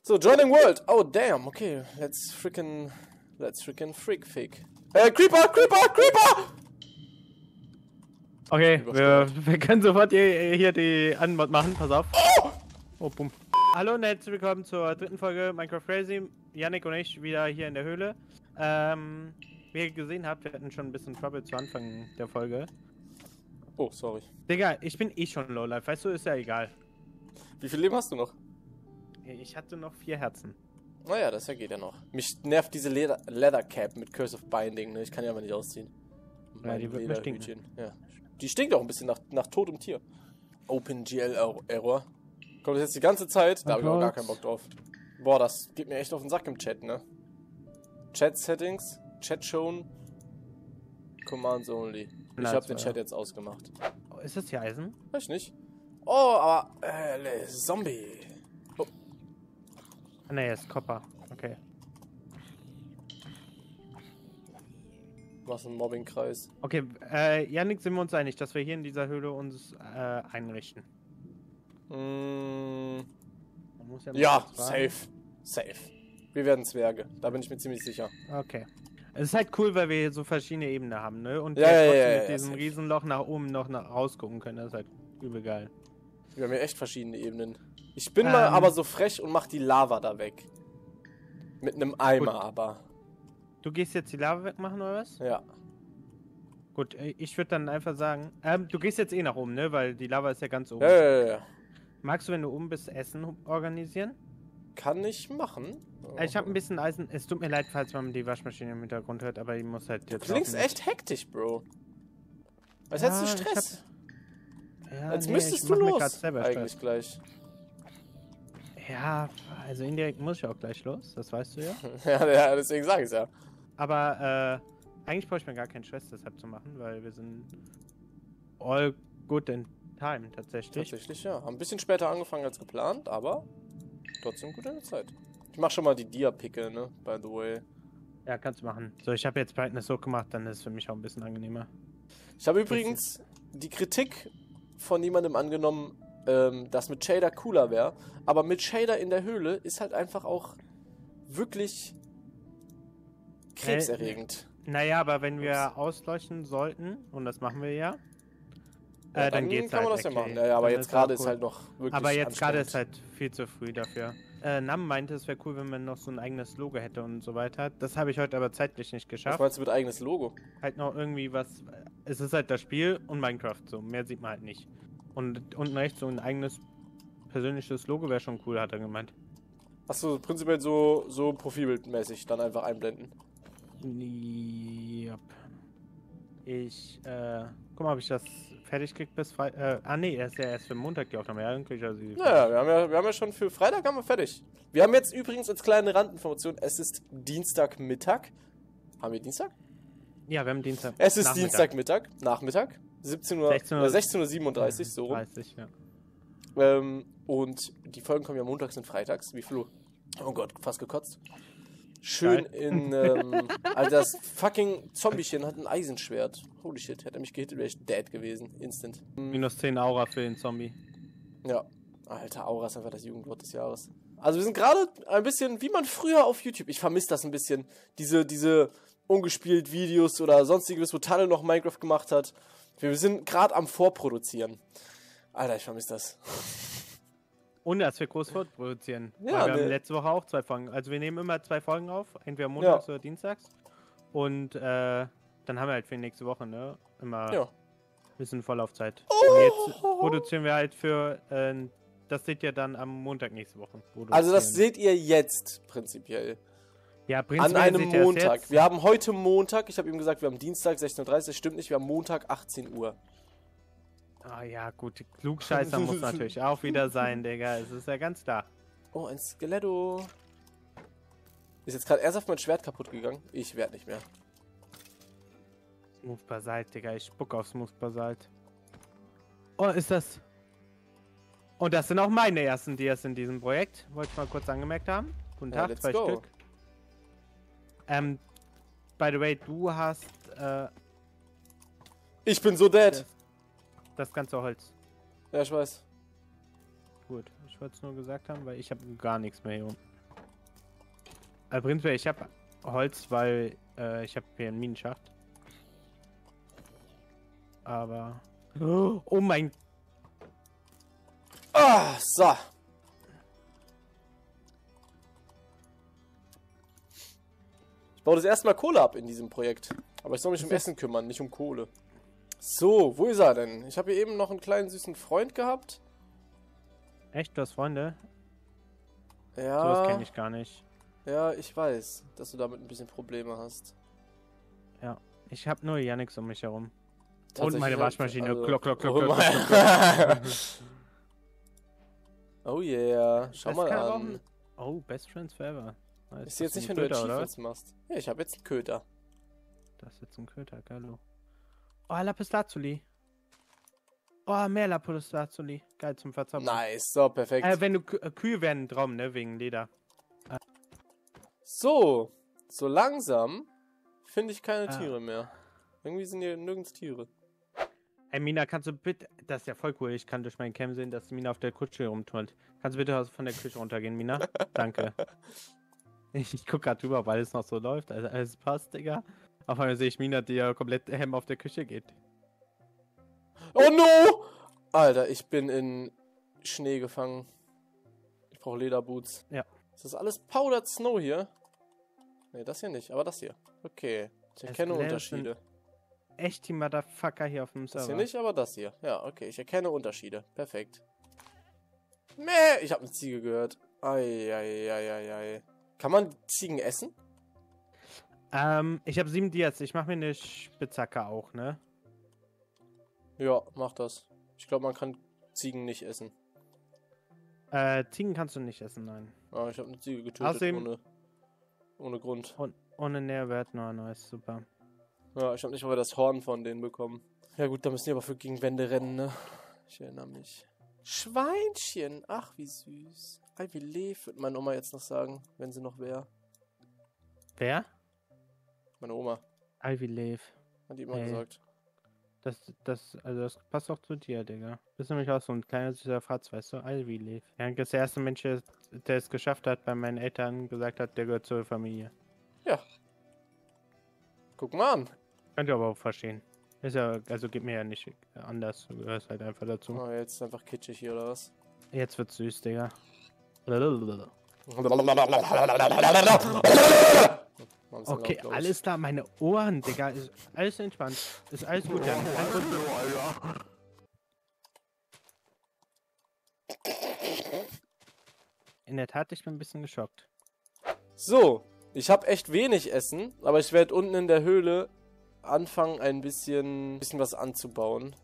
So, Joining World. Oh, damn. Okay, let's freaking freak. Creeper! Okay, wir können sofort hier die Anmod machen. Pass auf. Oh, bumm. Hallo und herzlich willkommen zur dritten Folge Minecraft Crazy. Yannick und ich wieder hier in der Höhle. Wie ihr gesehen habt, wir hatten schon ein bisschen Trouble zu Anfang der Folge. Oh, sorry. Digga, ich bin eh schon Lowlife, weißt du, ist ja egal. Wie viel Leben hast du noch? Ich hatte noch 4 Herzen. Naja, das geht ja noch. Mich nervt diese Leather Cap mit Curse of Binding, ne? Ich kann die aber nicht ausziehen. Ja, die wird mir stinken. Ja. Die stinkt auch ein bisschen nach totem Tier. OpenGL Error. Kommt das jetzt die ganze Zeit? Da habe ich auch gar keinen Bock drauf. Boah, das geht mir echt auf den Sack im Chat, ne? Chat Settings, Chat Shown, Commands Only. Ich habe den Chat jetzt ausgemacht. Oh, ist das hier Eisen? Weiß ich nicht. Oh, aber Zombie. Oh. Ne, ist Copper. Okay. Was ein Mobbingkreis. Okay, Yannick, sind wir uns einig, dass wir hier in dieser Höhle uns einrichten? Ja, safe. Wir werden Zwerge, da bin ich mir ziemlich sicher. Okay. Es ist halt cool, weil wir hier so verschiedene Ebenen haben, ne? Und ja, wir trotzdem ja, mit diesem Riesenloch nach oben noch rausgucken können. Das ist halt übel geil. Wir haben ja echt verschiedene Ebenen. Ich bin mal aber so frech und mach die Lava da weg. Mit einem Eimer gut. aber. Du gehst jetzt die Lava wegmachen, oder was? Ja. Gut, ich würde dann einfach sagen, du gehst jetzt eh nach oben, ne? Weil die Lava ist ja ganz oben. Ja. Magst du, wenn du oben bist, Essen organisieren? Kann ich machen. Ich habe ein bisschen Eisen. Es tut mir leid, falls man die Waschmaschine im Hintergrund hört, aber die muss halt jetzt. Du klingst echt hektisch, Bro. Als hättest du Stress. Als müsstest du los. Eigentlich gleich. Ja, also indirekt muss ich auch gleich los, das weißt du ja. ja, deswegen sage ich es ja. Aber eigentlich brauche ich mir gar keinen Stress deshalb zu machen, weil wir sind all good in time tatsächlich. Tatsächlich, ja. Haben ein bisschen später angefangen als geplant, aber trotzdem gut in der Zeit. Ich mache schon mal die Dia-Picke, ne, by the way. Ja, kannst du machen. So, ich habe jetzt Brightness so gemacht, dann ist es für mich auch ein bisschen angenehmer. Ich habe übrigens die Kritik von jemandem angenommen, dass mit Shader cooler wäre. Aber mit Shader in der Höhle ist halt einfach auch wirklich krebserregend. Naja, aber wenn wir ausleuchten sollten, und das machen wir ja, dann geht's kann man halt das ja machen. Ja, aber jetzt gerade ist halt noch wirklich aber jetzt gerade ist halt viel zu früh dafür. Nam meinte, es wäre cool, wenn man noch so ein eigenes Logo hätte und so weiter. Das habe ich heute aber zeitlich nicht geschafft. Was meinst du mit eigenes Logo? Halt noch irgendwie was. Es ist halt das Spiel und Minecraft so. Mehr sieht man halt nicht. Und unten rechts so ein eigenes persönliches Logo wäre schon cool, hat er gemeint. Achso, prinzipiell so profilbildmäßig dann einfach einblenden. Yep. Guck mal, ob ich das fertig krieg bis Freitag. Nee, er ist ja erst für Montag die Aufnahme. Ja, dann krieg ich also ja, wir haben ja schon für Freitag haben wir fertig. Wir haben jetzt übrigens als kleine Randinformation, es ist Dienstagmittag. Haben wir Dienstag? Ja, wir haben Dienstag. Es ist Nachmittag. 16:37 Uhr, so rum. 30, ja. Und die Folgen kommen ja montags und freitags, wie Flo. Oh Gott, fast gekotzt. Schön also das fucking Zombiechen hat ein Eisenschwert. Holy shit, hätte er mich gehittet, wäre ich dead gewesen. Instant. Minus 10 Aura für den Zombie. Ja. Alter, Aura ist einfach das Jugendwort des Jahres. Also wir sind gerade ein bisschen, wie man früher auf YouTube, ich vermisse das ein bisschen, diese ungespielt Videos oder sonstiges, wo Tanne noch Minecraft gemacht hat. Wir sind gerade am Vorproduzieren. Alter, ich vermisse das. Und dass wir groß vorproduzieren. Ja, wir haben letzte Woche auch 2 Folgen. Also wir nehmen immer 2 Folgen auf, entweder montags oder dienstags. Und dann haben wir halt für die nächste Woche, ne? Immer ein bisschen Vorlaufzeit. Und jetzt produzieren wir halt für, das seht ihr dann am Montag nächste Woche. Also das seht ihr jetzt prinzipiell. Ja, prinzipiell an einem Montag. Wir haben heute Montag, ich habe ihm gesagt, wir haben Dienstag 16:30 Uhr, stimmt nicht, wir haben Montag 18 Uhr. Ah ja, gut, Klugscheißer muss natürlich auch wieder sein, Digga. Es ist ja ganz klar. Oh, ein Skeletto. Ist jetzt gerade ernsthaft mein Schwert kaputt gegangen? Ich werde nicht mehr. Smooth Basalt, Digga. Ich spuck auf Smooth Basalt. Oh, ist das... Und das sind auch meine ersten Dias in diesem Projekt. Wollte ich mal kurz angemerkt haben. Guten Tag, 2 Stück. By the way, du hast... Ich bin so dead. Das ganze Holz. Ja, ich weiß. Gut, ich wollte es nur gesagt haben, weil ich habe gar nichts mehr hier unten. Prinzipiell, ich habe Holz, weil ich habe hier einen Minenschacht. Aber... Oh mein... Ah, so. Ich baue das erste Mal Kohle ab in diesem Projekt. Aber ich soll mich um Essen kümmern, nicht um Kohle. So, wo ist er denn? Ich habe hier eben noch einen kleinen süßen Freund gehabt. Echt? Du hast Freunde? Ja. Sowas kenne ich gar nicht. Ja, ich weiß, dass du damit ein bisschen Probleme hast. Ja, ich habe nur Yannicks um mich herum. Und meine Waschmaschine. Also, Klock, klock, klock, oh, klock, klock, klock. Oh yeah, schau Das mal kann an. Oh, Best Friends Forever. Ich sehe jetzt nicht, wenn du Achievements machst. Ja, ich habe jetzt einen Köter. Das ist jetzt ein Köter, geil. Oh, Lapislazuli. Oh, mehr Lapislazuli. Geil zum Verzaubern. Nice, so, perfekt. Wenn du Kühe werden ein Traum, ne? Wegen Leder. So langsam finde ich keine Tiere mehr. Irgendwie sind hier nirgends Tiere. Ey, Mina, kannst du bitte... Das ist ja voll cool. Ich kann durch meinen Cam sehen, dass Mina auf der Kutsche rumturnt. Kannst du bitte von der Küche runtergehen, Mina? Danke. Ich guck gerade drüber, ob alles noch so läuft. Also alles passt, Digga. Auf einmal sehe ich Mina, die ja komplett auf der Küche geht. Oh no! Alter, ich bin in Schnee gefangen. Ich brauche Lederboots. Ja. Ist das alles Powdered Snow hier? Ne, das hier nicht, aber das hier. Okay. Ich erkenne Unterschiede. Echt die Motherfucker hier auf dem Server. Das hier nicht, aber das hier. Ja, okay. Ich erkenne Unterschiede. Perfekt. Meh, ich habe eine Ziege gehört. Ei. Kann man Ziegen essen? Ich habe 7 Dias. Ich mache mir eine Spitzhacke auch, ne? Ja, mach das. Ich glaube, man kann Ziegen nicht essen. Ziegen kannst du nicht essen, nein. Ah, ich habe eine Ziege getötet Außerdem, ohne Grund. Ohne Nährwert, nice, super. Ja, ich habe nicht mal das Horn von denen bekommen. Ja gut, da müssen die aber für gegen Wände rennen, ne? Ich erinnere mich. Schweinchen! Ach, wie süß. Ivy Leaf, würde meine Oma jetzt noch sagen, wenn sie noch wäre. Wer? Meine Oma. Ivy Leaf. Hat die immer gesagt. Das passt auch zu dir, Digga. Bist nämlich auch so ein kleiner süßer Fratz, weißt du? Ivy Leaf. Ja, das ist der erste Mensch, der es geschafft hat, bei meinen Eltern gesagt hat, der gehört zur Familie. Ja. Guck mal an. Könnt ihr aber auch verstehen. Ist ja, also geht mir ja nicht anders. Du gehörst halt einfach dazu. Oh, jetzt ist einfach kitschig hier, oder was? Jetzt wird's süß, Digga. Okay, alles da, meine Ohren, Digga. Ist alles entspannt. Ist alles gut, ja. In der Tat, ich bin ein bisschen geschockt. So, ich habe echt wenig Essen, aber ich werde unten in der Höhle anfangen, ein bisschen was anzubauen.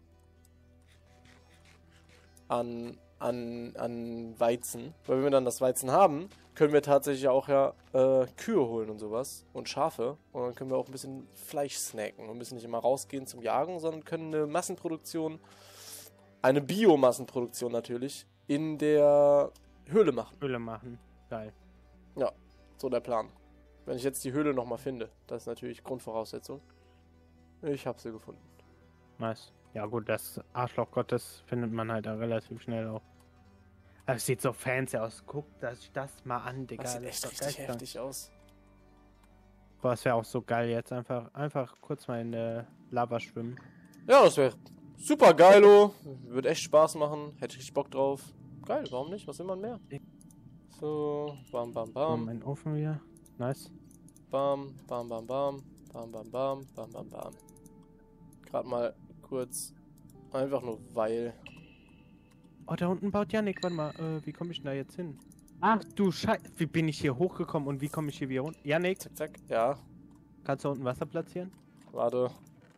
An Weizen. Weil wenn wir dann das Weizen haben, können wir tatsächlich auch ja Kühe holen und sowas. Und Schafe. Und dann können wir auch ein bisschen Fleisch snacken. Wir müssen nicht immer rausgehen zum Jagen, sondern können eine Massenproduktion, eine Biomassenproduktion natürlich, in der Höhle machen. Geil. Ja, so der Plan. Wenn ich jetzt die Höhle nochmal finde, das ist natürlich Grundvoraussetzung. Ich habe sie gefunden. Nice. Ja gut, das Arschloch Gottes findet man halt da relativ schnell auch. Aber es sieht so fancy aus. Guck das mal an, Digga. Das sieht echt richtig heftig aus. Boah, es wäre auch so geil jetzt. Einfach kurz mal in der Lava schwimmen. Ja, das wäre super geilo. Würde echt Spaß machen. Hätte ich richtig Bock drauf. Geil, warum nicht? Was will man mehr? So, bam, bam, bam. Oh, mein Ofen wieder. Nice. Bam, bam, bam, bam. Bam, bam, bam, bam, bam, bam. Gerade mal kurz. Einfach nur weil. Oh, da unten baut Yannick. Warte mal, wie komme ich denn da jetzt hin? Ach du Scheiße. Wie bin ich hier hochgekommen und wie komme ich hier wieder runter? Yannick? Zack, zack. Ja. Kannst du unten Wasser platzieren? Warte.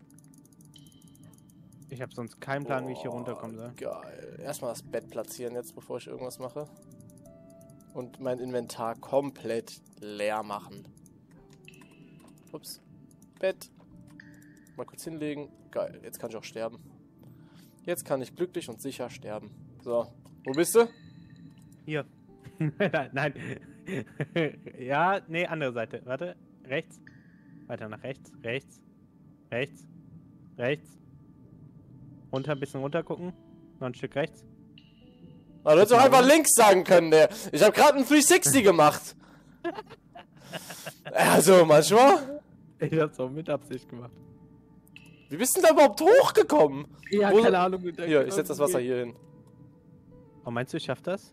Ich habe sonst keinen Plan, wie ich hier runterkommen soll. Geil. Erstmal das Bett platzieren jetzt, bevor ich irgendwas mache. Und mein Inventar komplett leer machen. Ups. Bett. Mal kurz hinlegen. Geil. Jetzt kann ich auch sterben. Jetzt kann ich glücklich und sicher sterben. So. Wo bist du? Hier. Nein. Ja, nee, andere Seite. Warte. Rechts. Weiter nach rechts. Rechts. Rechts. Rechts. Runter, ein bisschen runter gucken. Noch ein Stück rechts. Ah, du hättest doch einfach links sagen können, der. Ich habe gerade einen 360 gemacht. Also, manchmal. Ich hab's auch mit Absicht gemacht. Wie bist du denn da überhaupt hochgekommen? Ja, keine Ahnung. Hier, ich setz das Wasser hier hin. Oh, meinst du, ich schaff das?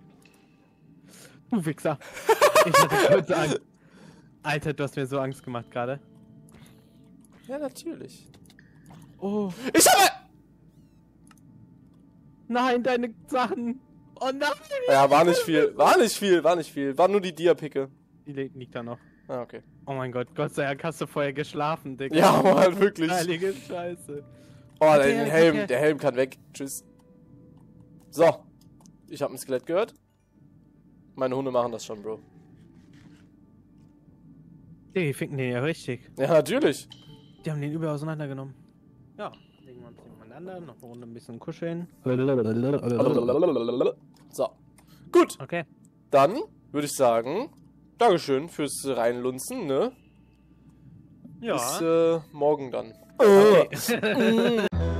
Du Wichser. Ich hatte kurz Angst. Alter, du hast mir so Angst gemacht gerade. Ja, natürlich. Oh. Ich habe... Nein, deine Sachen. Oh nein. Ja, war nicht viel. War nicht viel. War nur die Diapicke. Die liegt da noch. Ah, okay. Oh mein Gott, Gott sei Dank hast du vorher geschlafen, Digga. Ja, Mann, wirklich. Heilige Scheiße. Oh, der Helm, der Helm kann weg. Tschüss. So. Ich habe ein Skelett gehört. Meine Hunde machen das schon, Bro. Die ficken den ja richtig. Ja, natürlich. Die haben den übel auseinandergenommen. Ja, legen wir uns nebeneinander, noch eine Runde ein bisschen kuscheln. So. Gut. Okay. Dann würde ich sagen, Dankeschön fürs Reinlunzen, ne? Ja. Bis morgen dann. Okay.